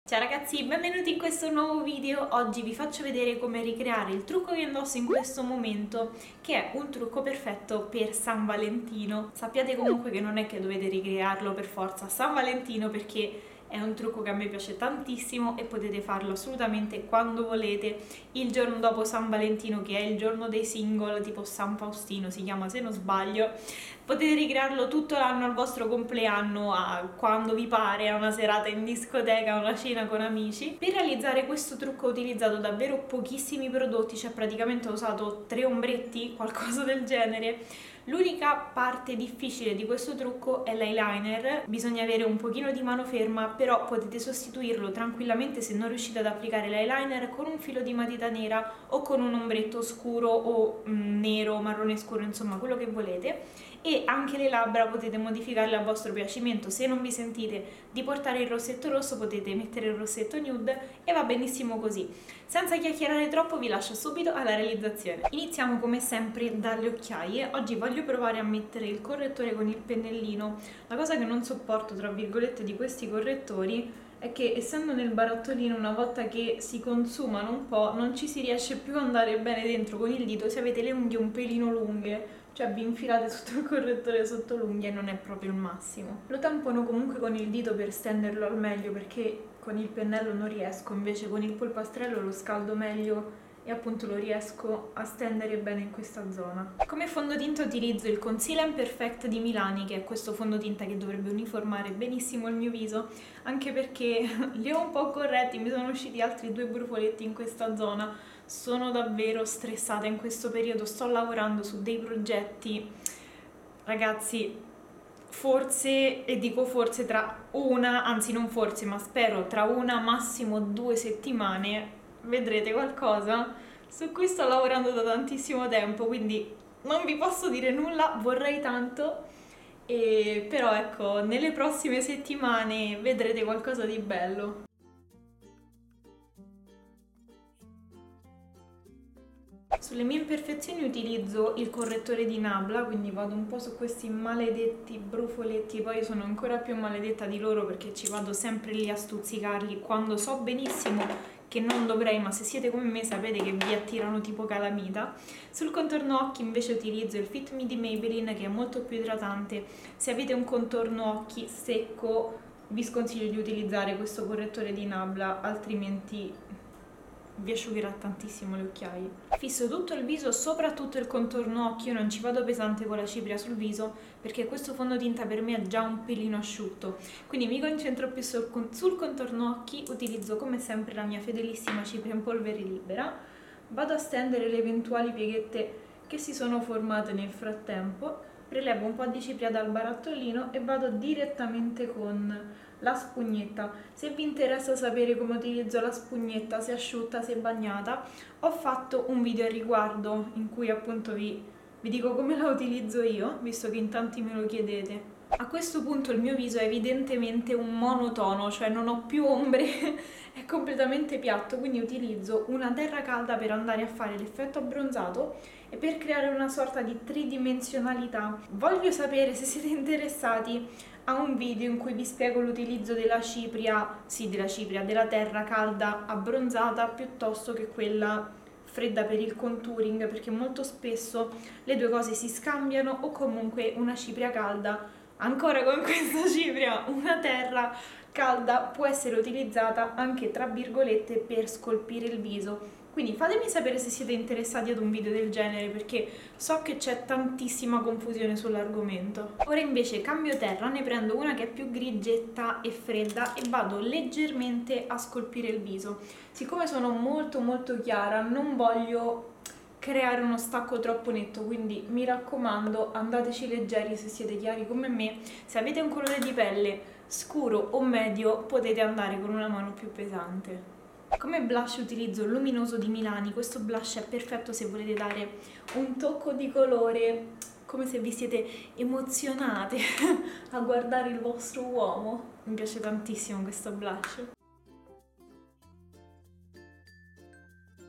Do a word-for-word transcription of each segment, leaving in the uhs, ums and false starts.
Ciao ragazzi, benvenuti in questo nuovo video. Oggi vi faccio vedere come ricreare il trucco che indosso in questo momento, che è un trucco perfetto per San Valentino. Sappiate comunque che non è che dovete ricrearlo per forza a San Valentino, perché è un trucco che a me piace tantissimo e potete farlo assolutamente quando volete. Il giorno dopo San Valentino, che è il giorno dei single, tipo San Faustino si chiama se non sbaglio, potete ricrearlo tutto l'anno al vostro compleanno, a quando vi pare, a una serata in discoteca, a una cena con amici. Per realizzare questo trucco ho utilizzato davvero pochissimi prodotti, cioè praticamente ho usato tre ombretti, qualcosa del genere. L'unica parte difficile di questo trucco è l'eyeliner, bisogna avere un pochino di mano ferma, però potete sostituirlo tranquillamente se non riuscite ad applicare l'eyeliner con un filo di matita nera o con un ombretto scuro o mm, nero, marrone scuro, insomma quello che volete. E anche le labbra potete modificarle a vostro piacimento. Se non vi sentite di portare il rossetto rosso potete mettere il rossetto nude e va benissimo così. Senza chiacchierare troppo vi lascio subito alla realizzazione. Iniziamo come sempre dalle occhiaie. Oggi voglio provare a mettere il correttore con il pennellino. La cosa che non sopporto tra virgolette di questi correttori è che, essendo nel barattolino, una volta che si consumano un po' non ci si riesce più ad andare bene dentro con il dito se avete le unghie un pelino lunghe, cioè vi infilate tutto il correttore sotto l'unghia e non è proprio il massimo. Lo tampono comunque con il dito per stenderlo al meglio, perché con il pennello non riesco, invece con il polpastrello lo scaldo meglio e appunto lo riesco a stendere bene in questa zona. Come fondotinta utilizzo il Concealer Perfect di Milani, che è questo fondotinta che dovrebbe uniformare benissimo il mio viso, anche perché li ho un po' corretti, mi sono usciti altri due brufoletti in questa zona. Sono davvero stressata in questo periodo, sto lavorando su dei progetti, ragazzi, forse, e dico forse, tra una, anzi non forse, ma spero tra una, massimo due settimane vedrete qualcosa su cui sto lavorando da tantissimo tempo, quindi non vi posso dire nulla, vorrei tanto, e però ecco, nelle prossime settimane vedrete qualcosa di bello. Sulle mie imperfezioni utilizzo il correttore di Nabla, quindi vado un po' su questi maledetti brufoletti, poi sono ancora più maledetta di loro perché ci vado sempre lì a stuzzicarli quando so benissimo che non dovrei, ma se siete come me sapete che vi attirano tipo calamita. Sul contorno occhi invece utilizzo il Fit Me di Maybelline, che è molto più idratante. Se avete un contorno occhi secco vi sconsiglio di utilizzare questo correttore di Nabla, altrimenti vi asciugherà tantissimo le occhiaie. Fisso tutto il viso, soprattutto il contorno occhio, non ci vado pesante con la cipria sul viso perché questo fondotinta per me è già un pelino asciutto, quindi mi concentro più sul, sul contorno occhi. Utilizzo come sempre la mia fedelissima cipria in polvere libera, vado a stendere le eventuali pieghette che si sono formate nel frattempo, prelevo un po' di cipria dal barattolino e vado direttamente con la spugnetta. Se vi interessa sapere come utilizzo la spugnetta, se è asciutta, se è bagnata, ho fatto un video a riguardo in cui appunto vi, vi dico come la utilizzo io, visto che in tanti me lo chiedete. A questo punto il mio viso è evidentemente un monotono, cioè non ho più ombre, è completamente piatto, quindi utilizzo una terra calda per andare a fare l'effetto abbronzato e per creare una sorta di tridimensionalità. Voglio sapere se siete interessati a un video in cui vi spiego l'utilizzo della cipria, sì della cipria, della terra calda abbronzata piuttosto che quella fredda per il contouring, perché molto spesso le due cose si scambiano, o comunque una cipria calda, ancora con questa cipria, una terra calda può essere utilizzata anche tra virgolette per scolpire il viso. Quindi fatemi sapere se siete interessati ad un video del genere, perché so che c'è tantissima confusione sull'argomento. Ora invece cambio terra, ne prendo una che è più grigetta e fredda e vado leggermente a scolpire il viso. Siccome sono molto molto chiara non voglio creare uno stacco troppo netto, quindi mi raccomando andateci leggeri se siete chiari come me. Se avete un colore di pelle scuro o medio potete andare con una mano più pesante. Come blush utilizzo il luminoso di Milani. Questo blush è perfetto se volete dare un tocco di colore, come se vi siete emozionate a guardare il vostro uomo. Mi piace tantissimo questo blush.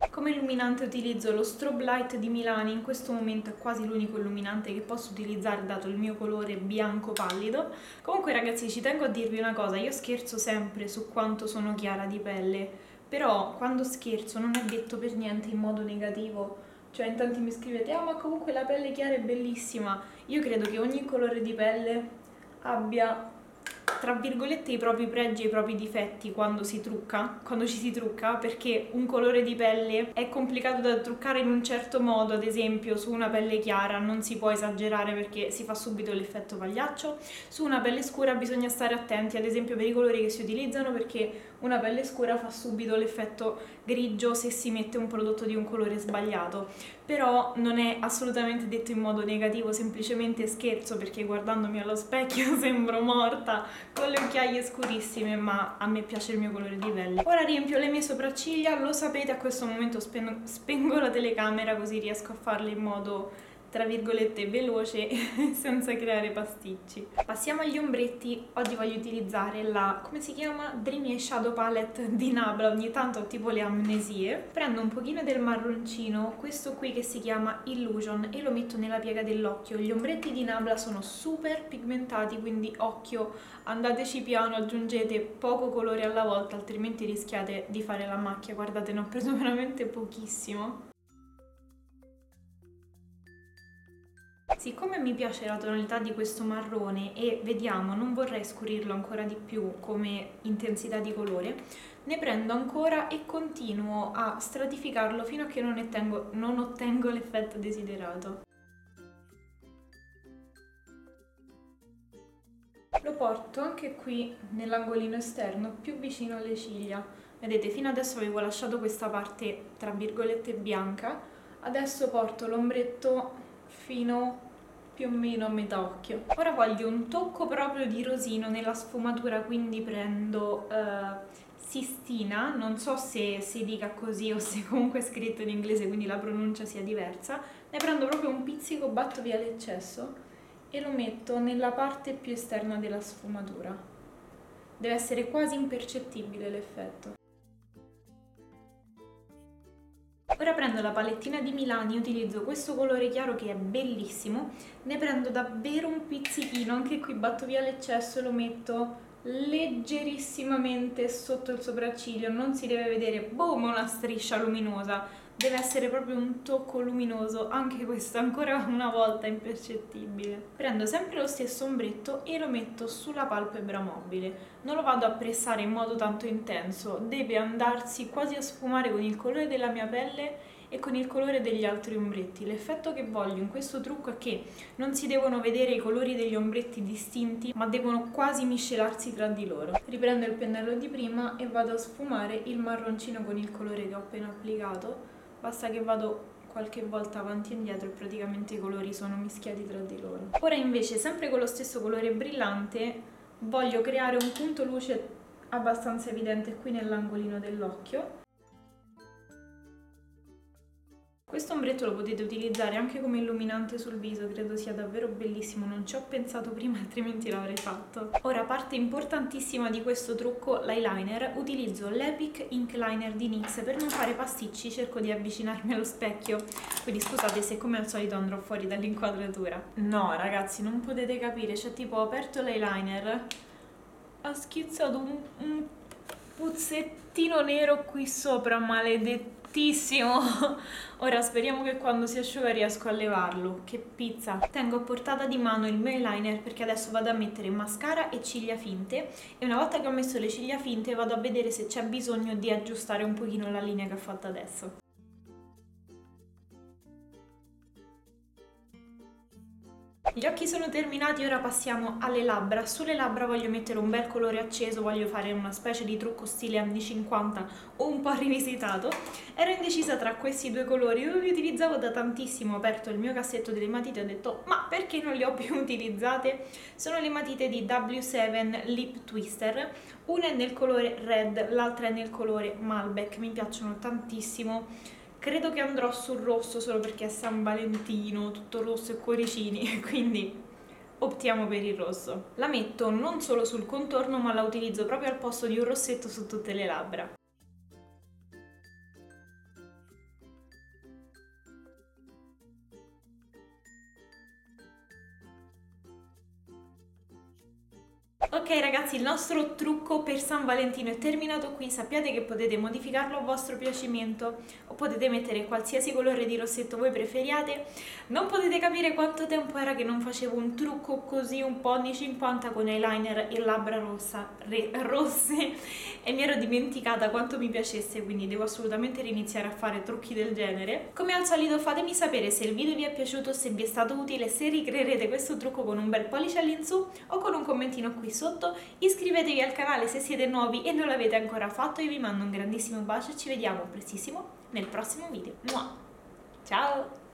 Come illuminante utilizzo lo Strobe Light di Milani, in questo momento è quasi l'unico illuminante che posso utilizzare dato il mio colore bianco pallido. Comunque ragazzi, ci tengo a dirvi una cosa, io scherzo sempre su quanto sono chiara di pelle, però quando scherzo non è detto per niente in modo negativo. Cioè in tanti mi scrivete, ah ma comunque la pelle chiara è bellissima. Io credo che ogni colore di pelle abbia, tra virgolette, i propri pregi e i propri difetti quando si trucca, quando ci si trucca, perché un colore di pelle è complicato da truccare in un certo modo, ad esempio su una pelle chiara non si può esagerare perché si fa subito l'effetto pagliaccio, su una pelle scura bisogna stare attenti, ad esempio per i colori che si utilizzano, perché una pelle scura fa subito l'effetto grigio se si mette un prodotto di un colore sbagliato. Però non è assolutamente detto in modo negativo, semplicemente scherzo perché guardandomi allo specchio sembro morta con le occhiaie scurissime, ma a me piace il mio colore di pelle. Ora riempio le mie sopracciglia, lo sapete, a questo momento spen- spengo la telecamera così riesco a farle in modo tra virgolette veloce senza creare pasticci. Passiamo agli ombretti. Oggi voglio utilizzare la, come si chiama? Dreamy Shadow Palette di Nabla, ogni tanto ho tipo le amnesie. Prendo un pochino del marroncino, questo qui che si chiama Illusion, e lo metto nella piega dell'occhio. Gli ombretti di Nabla sono super pigmentati, quindi occhio, andateci piano, aggiungete poco colore alla volta, altrimenti rischiate di fare la macchia. Guardate, ne ho preso veramente pochissimo. Siccome mi piace la tonalità di questo marrone e vediamo, non vorrei scurirlo ancora di più come intensità di colore, ne prendo ancora e continuo a stratificarlo fino a che non ottengo, non ottengo l'effetto desiderato. Lo porto anche qui nell'angolino esterno, più vicino alle ciglia. Vedete, fino adesso avevo lasciato questa parte tra virgolette bianca, adesso porto l'ombretto fino più o meno a metà occhio. Ora voglio un tocco proprio di rosino nella sfumatura, quindi prendo uh, Sistina, non so se si dica così o se comunque è scritto in inglese quindi la pronuncia sia diversa, ne prendo proprio un pizzico, batto via l'eccesso e lo metto nella parte più esterna della sfumatura. Deve essere quasi impercettibile l'effetto. Ora prendo la palettina di Milani, utilizzo questo colore chiaro che è bellissimo, ne prendo davvero un pizzichino, anche qui batto via l'eccesso e lo metto leggerissimamente sotto il sopracciglio, non si deve vedere boom una striscia luminosa, deve essere proprio un tocco luminoso, anche questo ancora una volta impercettibile. Prendo sempre lo stesso ombretto e lo metto sulla palpebra mobile, non lo vado a pressare in modo tanto intenso, deve andarsi quasi a sfumare con il colore della mia pelle e con il colore degli altri ombretti. L'effetto che voglio in questo trucco è che non si devono vedere i colori degli ombretti distinti, ma devono quasi miscelarsi tra di loro. Riprendo il pennello di prima e vado a sfumare il marroncino con il colore che ho appena applicato. Basta che vado qualche volta avanti e indietro e praticamente i colori sono mischiati tra di loro. Ora invece, sempre con lo stesso colore brillante, voglio creare un punto luce abbastanza evidente qui nell'angolino dell'occhio. Questo ombretto lo potete utilizzare anche come illuminante sul viso, credo sia davvero bellissimo, non ci ho pensato prima altrimenti l'avrei fatto. Ora, parte importantissima di questo trucco, l'eyeliner. Utilizzo l'Epic Ink Liner di N Y X, per non fare pasticci cerco di avvicinarmi allo specchio, quindi scusate se come al solito andrò fuori dall'inquadratura. No ragazzi, non potete capire, cioè tipo ho aperto l'eyeliner, ha schizzato un, un puzzettino nero qui sopra, maledetto. Ora speriamo che quando si asciuga riesco a levarlo. Che pizza! Tengo a portata di mano il mio eyeliner perché adesso vado a mettere mascara e ciglia finte e una volta che ho messo le ciglia finte vado a vedere se c'è bisogno di aggiustare un pochino la linea che ho fatto adesso. Gli occhi sono terminati, ora passiamo alle labbra. Sulle labbra voglio mettere un bel colore acceso, voglio fare una specie di trucco stile anni cinquanta o un po' rivisitato. Ero indecisa tra questi due colori, non li utilizzavo da tantissimo, ho aperto il mio cassetto delle matite e ho detto ma perché non le ho più utilizzate? Sono le matite di W sette Lip Twister, una è nel colore red, l'altra è nel colore Malbec, mi piacciono tantissimo. Credo che andrò sul rosso solo perché è San Valentino, tutto rosso e cuoricini, quindi optiamo per il rosso. La metto non solo sul contorno, ma la utilizzo proprio al posto di un rossetto su tutte le labbra. Ok ragazzi, il nostro trucco per San Valentino è terminato qui. Sappiate che potete modificarlo a vostro piacimento o potete mettere qualsiasi colore di rossetto voi preferiate. Non potete capire quanto tempo era che non facevo un trucco così un po' anni cinquanta con eyeliner e labbra rossa, re, rosse e mi ero dimenticata quanto mi piacesse, quindi devo assolutamente riniziare a fare trucchi del genere. Come al solito fatemi sapere se il video vi è piaciuto, se vi è stato utile, se ricreerete questo trucco con un bel pollice all'insù o con un commentino qui sotto. Iscrivetevi al canale se siete nuovi e non l'avete ancora fatto. Io vi mando un grandissimo bacio e ci vediamo prestissimo nel prossimo video. Ciao!